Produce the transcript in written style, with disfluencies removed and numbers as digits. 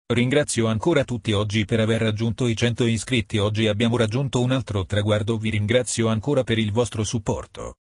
Ringrazio ancora tutti oggi per aver raggiunto i 100 iscritti. Oggi abbiamo raggiunto un altro traguardo. Vi ringrazio ancora per il vostro supporto.